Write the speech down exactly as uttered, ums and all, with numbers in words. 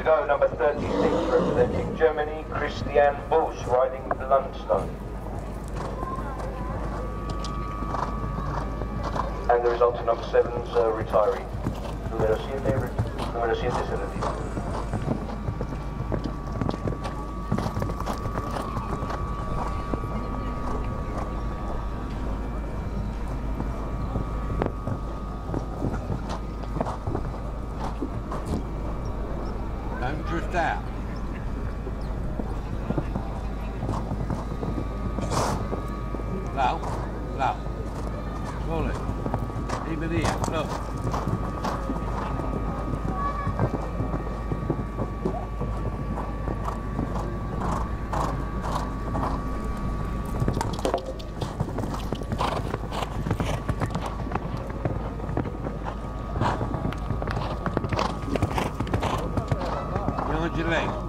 go, number thirty-six, representing Germany, Christian Busch, riding Blundstone. And the result of number seven's uh, retiree. Número siete, número siete se retira. Don't drift out. Low, low. Slowly. Even here, look. Behind your leg.